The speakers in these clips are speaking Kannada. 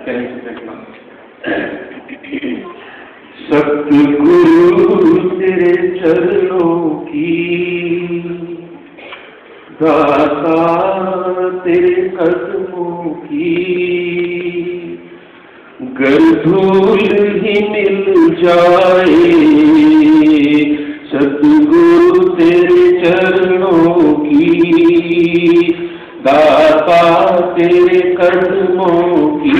सतगुरु तेरे चरणों की दाता तेरे कदमों की गर धूल ही मिल जाए सतगुरु तेरे चरणों की दाता तेरे कदमों की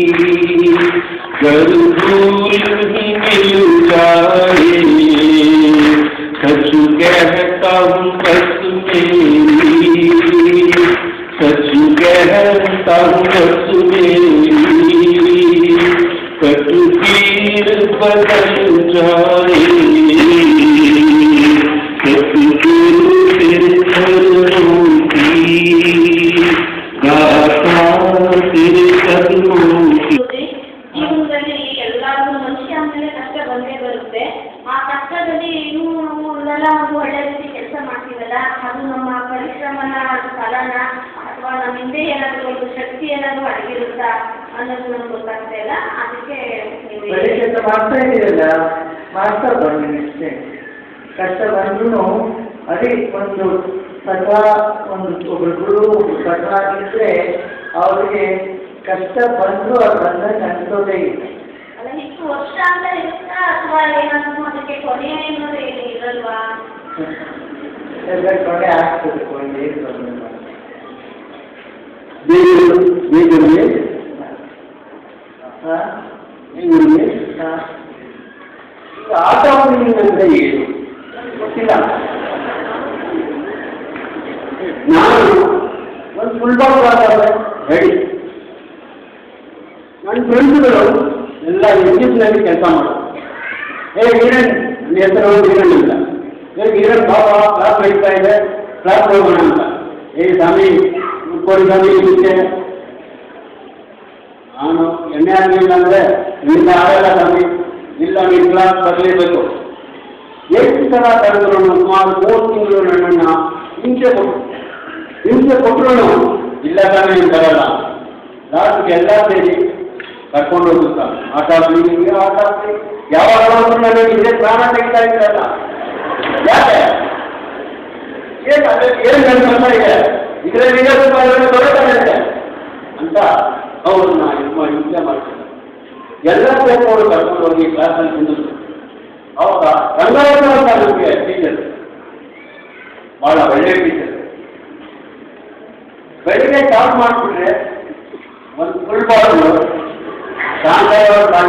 गर धूल ही मिल जाए सच कहता हूँ बस मेरी सच कहता हूँ बस मेरी तकदीर बदल जाए सतगुरु तेरे चरणों की दाता तेरे कदमों की ಜೀವನದಲ್ಲಿ ಎಲ್ಲಾದ್ರೂ ಮನುಷ್ಯ ಅಂದಮೇಲೆ ಕಷ್ಟ ಬಂದೇ ಬರುತ್ತೆ. ಆ ಕಷ್ಟದಲ್ಲಿ ಇನ್ನೂ ನಾವು ಎಲ್ಲ ಒಂದು ಒಳ್ಳೆ ರೀತಿ ಕೆಲಸ ಮಾಡ್ತೀವಲ್ಲ, ಅದು ನಮ್ಮ ಪರಿಶ್ರಮನ ಫಲನ ಅಥವಾ ನಮ್ಮ ಹಿಂದೆ ಏನಾದರೂ ಒಂದು ಶಕ್ತಿ ಏನಾದರೂ ಅಡಗಿರುತ್ತಾ ಅನ್ನೋದು ನಮ್ಗೆ ಗೊತ್ತಾಗ್ತಾ ಇಲ್ಲ. ಅದಕ್ಕೆ ಮಾಡ್ತಾ ಇದ್ದೀರಲ್ಲ, ಮಾಡ್ತಾ ಬನ್ನಿ ಅಷ್ಟೇ. ಕಷ್ಟ ಬಂದ್ರೂ ಅದೇ ಒಂದು ಸದಾ ಒಬ್ಬರು ಗುರು ಸದಾಗಿದ್ರೆ ಅವ್ರಿಗೆ ಕಷ್ಟ ಬಂದರೂ ಅದು ಬಂದಾಗ ಅನ್ಸೋದೇ ಇಲ್ಲ. ಅಲ್ಲ, ಇಷ್ಟು ವರ್ಷ ಅಂತ ಇರುತ್ತಾ ಅಥವಾ ಏನಾದರೂ ಅದಕ್ಕೆ ಕೊನೆ ಅನ್ನೋದು ಏನು ಇರಲ್ವಾ? ಎಲ್ಲ ಕೊನೆ ಆಗ್ತದೆ, ಕೊನೆ ಏನು ತೊಂದರೆ ಆಟ ಅಂದ್ರೆ ಏನು ಗೊತ್ತಿಲ್ಲ. ನಾನು ಒಂದು ಫುಟ್ಬಾಲ್ ರೆಡಿ. ನನ್ನ ಫ್ರೆಂಡ್ಸ್ಗಳು ಎಲ್ಲ ಎಕ್ಸಿಸ್ನಲ್ಲಿ ಕೆಲಸ ಮಾಡೋದು. ವೀರನ್, ನನ್ನ ಹೆಸರು ವೀರನ್ ಅಂತ. ವೀರನ್ ಬಾಬಾ ಕ್ಲಾಸ್ ನಡೀತಾ ಇದೆ, ಕ್ಲಾಸ್ ಹೋಗೋಣ ಅಂತ. ಸ್ವಾಮಿ ಕೊಡಿ ಸ್ವಾಮಿ ಇದಕ್ಕೆ. ನಾನು ಎಣ್ಣೆ ಆಗಲಿಲ್ಲ ಅಂದರೆ ನಿನ್ನ ಆಗಲ್ಲ ಸ್ವಾಮಿ, ಇಲ್ಲ ನೀನು ಕ್ಲಾಸ್ ಬರಲೇಬೇಕು. ಎಷ್ಟು ಸಲ ಕರೆದ್ರು ಸುಮಾರು 3 ತಿಂಗಳು ನನ್ನನ್ನು ಹಿಂಸೆ ಕೊಟ್ಟರು ಇಲ್ಲ ಸ್ವಾಮಿ ನೀನು ಬರಲ್ಲ. ಲಾಸ್ಟ್ಗೆ ಎಲ್ಲ ಸೇರಿ ಕರ್ಕೊಂಡು ಹೋಗುತ್ತಾ ಆಟ ಆಡ್ತೀನಿ ಆಟ ಆಡ್ತೀನಿ. ಯಾವಾಗ ನನಗೆ ಇದೇ ಪ್ರಾಣ ತೆಗಿತಾ ಇದ್ದಾರಲ್ಲ, ಯಾಕೆ ಏನು ನನ್ನ ಇದೆ ಇದರಲ್ಲಿ ಬರುತ್ತಾನೆ ಅಂತ ಅವ್ರನ್ನ ಹಿಂಸೆ ಮಾಡ್ತಾರೆ. ಎಲ್ಲ ಸೇರ್ಕೊಂಡು ಕರ್ಕೊಂಡು ಹೋಗಿ ಕ್ಲಾಸಲ್ಲಿ ಕುಂದಿದ್ರು. ಅವಾಗ ರಂಗಾಯಣ ಅಂತ ನಮಗೆ ಟೀಚರ್, ಭಾಳ ಒಳ್ಳೆ ಟೀಚರ್. ಬೆಳಿಗ್ಗೆ ಸ್ಟಾರ್ಟ್ ಮಾಡಿಬಿಟ್ರೆ ಒಂದು ಫುಟ್ಬಾಲ್ ಶಾಂತವರು ಕಾಲ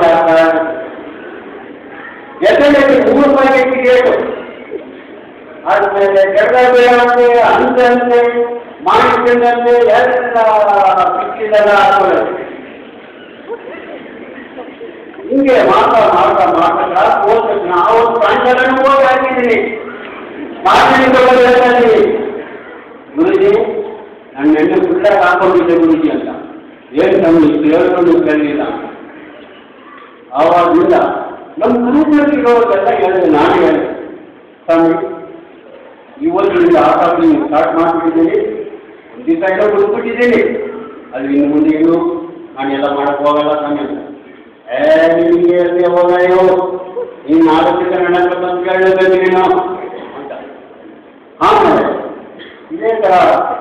ಎಲ್ಲಿ 3 ರೂಪಾಯಿಗೆ ಟಿಕೆಟು. ಆದ್ಮೇಲೆ ಕೆಳಗೆ ಬೀಳಂತೆ ಅಂತೆ ಮಾಣಿಕ್ಯಂತೆ ಎಲ್ಲ ಬಿಟ್ಟಿದ್ದೆಲ್ಲ ಹಾಕೋದು. ಹಿಂಗೆ ಮಾಡ್ತಾ ಕ್ಲಾಸ್ ಹೋದ ನಾವು ಪ್ರಾಂಶಗಳನ್ನು ಹೋಗಿ ಹಾಕಿದ್ದೀನಿ. ಮಾಧ್ಯಮಿಕ ಗುರುಜಿ ನನ್ನ ಎಣ್ಣೆ ಫುಲ್ಲಾಗಿ ಹಾಕೊಂಡಿದ್ದೆ ಗುರುಜಿ ಅಂತ. ಏನು ನಮ್ಗೆ ಹೇಳ್ಕೊಂಡು ಕೇಳಲಿಲ್ಲ. ಆವಾಗಿಂದ ನಮ್ಮ ಗುರುಗಳಿರೋದೆಲ್ಲ ಹೇಳಿದೆ. ನಾನೇ ಹೇಳಿದೆ, ಸ್ವಾಮಿ ಇವತ್ತಿನಿಂದ ಆಟ ಆಡಲಿಕ್ಕೆ ಸ್ಟಾರ್ಟ್ ಮಾಡಿಬಿಟ್ಟಿದ್ದೀನಿ. ಒಂದು ದಿವಸ ಏನೋ ಬಿಟ್ಬಿಟ್ಟಿದ್ದೀನಿ, ಅದು ಇನ್ನು ಮುಂದೆ ಏನು ನಾನೆಲ್ಲ ಮಾಡಕ್ಕೆ ಹೋಗಲ್ಲ ಸ್ವಾಮಿ ಅಂತ. ನಿಮಗೆ ಅಲ್ಲಿ ಹೋಗೋ ನೀನು ಆಲೋಚಿತ ನನ್ನ ಬಂದು ಕೇಳಬೇಕು ನೀನು ಅಂತ. ಆಮೇಲೆ ಇದೇ ಥರ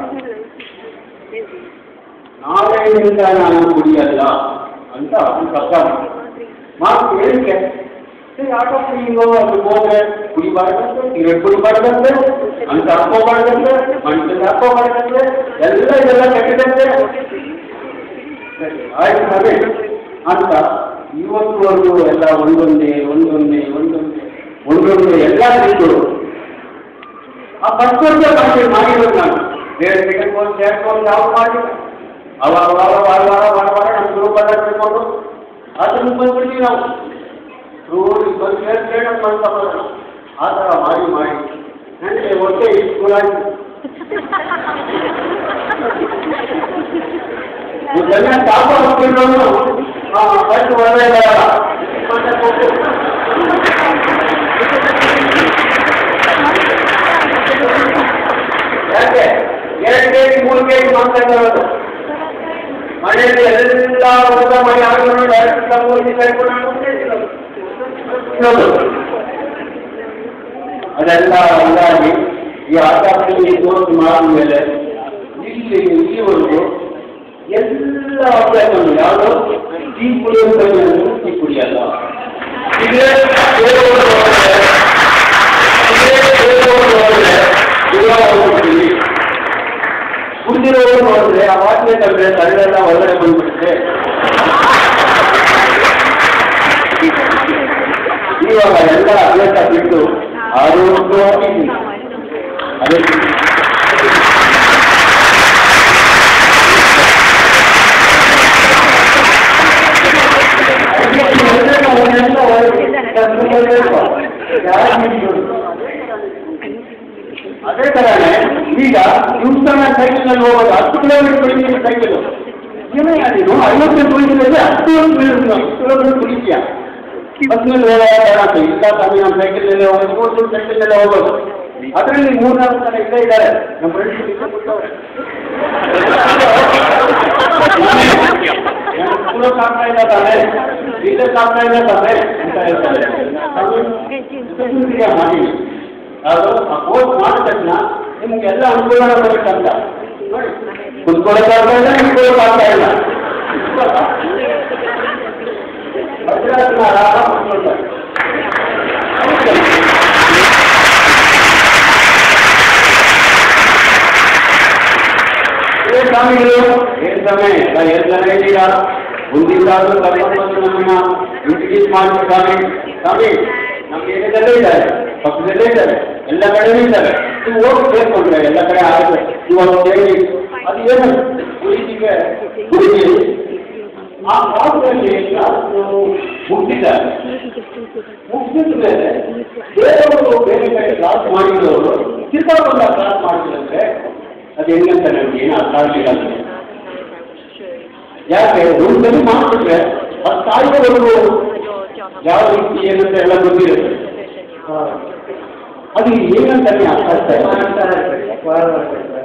ನಾಳೆಯಿಂದ ನಾನು ಕುಡಿಯಲ್ಲ ಅಂತ ಒಂದು ಕಷ್ಟ ಮಾತು ಹೇಳಿಕೆ. ಆಟ ಹಿಂಗೋ ಅದು ಹೋದ್ರೆ ಕುಡಿಬಾರ್ದಂತೆ, ಸಿಗರೇಟ್ ಕುಡಿಬಾರ್ದಂತೆ, ಅಂತ ಹಾಕೋಬಾರ್ದಂತೆ, ಮನುಷ್ಯನ ಹಾಕೋಬಾರ್ದಂತೆ, ಇದೆಲ್ಲ ಕಟ್ಟಿದಂತೆ. ಆಯ್ತು ಅದೇ ಅಂತ ಇವತ್ತುವರೆಗೂ ಎಲ್ಲ ಒಂದೊಂದೇ ಎಲ್ಲ ಸಿಕ್ಕು. ಆ ಫಸ್ಟ್ ವರ್ಷ ಮಾಡಿರೋದು ನಾನು ಬೇರೆ ಸೇರ್ಕೊಂಡು ಯಾವ ಮಾಡಿಲ್ಲ. ಅವಾಗ ವಾರ ನಮ್ಮ ಗ್ರೂಪೆಲ್ಲ ತಿಳ್ಕೊಂಡು ಅದನ್ನು ಬಂದ್ಬಿಡ್ತೀವಿ ನಾವು. ರೋಡ್ ಬಂದು ಕೇಳಿ ಮಾಡ್ಕೊಂಡು ಆ ಥರ ಮಾಡಿ ನನಗೆ ಹೊಟ್ಟೆ ಸ್ಕೂಲಾಗಿ ಇದೆಲ್ಲ ತಾಪ ಹೋಗ್ಬಿಟ್ಟು ಫಸ್ಟ್ ಒಳ್ಳೆಯ ಯಾಕೆ 2 ಕೆಜಿ 3 ಕೆಜಿ ಮಾಡ್ತಾ ಇರೋದು ಮನೆಯಲ್ಲಿ ಎಲ್ಲ ಊಟ ಮಾಡಿ ಆಗಿ ಅದೆಲ್ಲ ಹಂಗಾಗಿ ಈ ಆಟಾಟದಲ್ಲಿ ತೋರಿಸಿ ಮಾಡಿದ ಮೇಲೆ ಇಲ್ಲಿವರೆಗೂ ಎಲ್ಲ ಅಭ್ಯಾಸಗಳು ಯಾವುದೋ ಟೀ ಕುಡಿಯುವಂಥದ್ದು ಟೀ ಕುಡಿಯಲ್ಲ ಕುಡಿದಿರೋರು ನೋಡಿದ್ರೆ ಆ ವಾಸನೆ ತಗೊಂಡ್ರೆ ತಲೆಲ್ಲ ಹೊರಗಡೆ ಬಂದ್ಬಿಡುತ್ತೆ. ಇವಾಗ ಎಲ್ಲ ಅಭ್ಯಾಸ ಬಿಟ್ಟು ಆರೋಗ್ಯವಾಗಿ ಅದೇ ಅದೇ ತರನೇ ಈಗ ದೇವಸ್ಥಾನ ಸೈಕಲ್ನಲ್ಲಿ ಹೋಗೋದು 10 ಕಿಲೋಮೀಟರ್ ಕುಡಿತೀನಿ ಸೈಕಲ್ ನೀನು 50 ಕುಡಿತಿದ್ರೆ 10 ಕಿಲೋಮೀಟರ್ ಕುಡಿತೀಯ ಬಸ್ನಲ್ಲಿ ಹೋಗೋದು ಇಲ್ಲ ಸ್ವಾಮಿ ನಮ್ಮ ಸೈಕಲ್ನಲ್ಲಿ ಹೋಗೋದು ಸೈಕಲ್ನಲ್ಲೇ ಹೋಗೋದು ಅದರಲ್ಲಿ 3-4 ಜನ ಇಲ್ಲೇ ಇದ್ದಾರೆ ನಮ್ಮ ಫ್ರೆಂಡ್ಸ್ ಸಾಕ್ತಾ ಇಲ್ಲ ತಾನೆ ಇಲ್ಲೇ ಸಾಕ್ತಾ ಇಲ್ಲ ತಾನೆ ಅಂತ ಹೇಳ್ತಾರೆ ಮಾಡಿ ಅದು ಆ ಕೋರ್ಸ್ ಮಾಡಿದ ತಕ್ಷಣ ನಿಮ್ಗೆಲ್ಲ ಅನುಕೂಲ ಬರುತ್ತಂತ ಕುತ್ಕೊಳ್ಳೋಕ್ಕಾಗ್ತಾ ಇಲ್ಲ ನಿಂತ್ಕೊಳ್ಳೋಕ್ಕಾಗ್ತಾ ಇಲ್ಲ ಭದ್ರಾಸನ ಆರಾಮ ಕುತ್ಕೊಳ್ತಾರೆ ಸ್ವಾಮಿಗಳು ಹೇಳ್ತಾನೆ ಹೇಳ್ತಾನೆ ಇದ್ದೀರಾ ಮುಂದಿದ್ದಾದ್ರೂ ಕರ್ಕೊಂಡು ನಮ್ಮನ್ನ ಇಂಟ್ರಡ್ಯೂಸ್ ಮಾಡ್ತಾರೆ ಸ್ವಾಮಿ ನಮ್ಮ ಏರಿಯಾದಲ್ಲೇ ಇದ್ದಾರೆ ಪಕ್ಕದಲ್ಲೇ ಇದ್ದಾರೆ ಎಲ್ಲ ಕಡೆನೂ ಇದ್ದಾರೆ ನೀವು ಹೋಗಿ ಸೇರ್ಕೊಂಡ್ರೆ ಎಲ್ಲ ಕಡೆ ಆಗುತ್ತೆ ಇವಾಗ ಹೇಳಿ ಅದು ಏನು ಗುರುಜಿಗೆ ಗುರುಜಿ ಆ ಪಾತ್ರದಲ್ಲಿ ಮುಗಿಸಿದ್ದಾರೆ ಮುಗಿಸಿದ ಮೇಲೆ ಬೇರೆಯವರು ಬೇರೆ ಕಡೆ ಕ್ಲಾಸ್ ಮಾಡಿದವರು ಚಿತ್ರಗೊಂಡ ಕ್ಲಾಸ್ ಮಾಡಿದ್ರೆ ಅದು ಹೆಂಗಂತ ನಮ್ಗೆ ಏನು ಅರ್ಥ ಆಗಲಿಲ್ಲ ಯಾಕೆ ರೂಮ್ದಲ್ಲಿ ಮಾಡಿಬಿಟ್ರೆ ಅದು ತಾಯಿಯವರು ಯಾವ ರೀತಿ ಏನಂತ ಎಲ್ಲ ಗೊತ್ತಿರುತ್ತೆ ಅದು ಏನಂತ ಅರ್ಥ ಆಗ್ತಾ ಇಲ್ಲ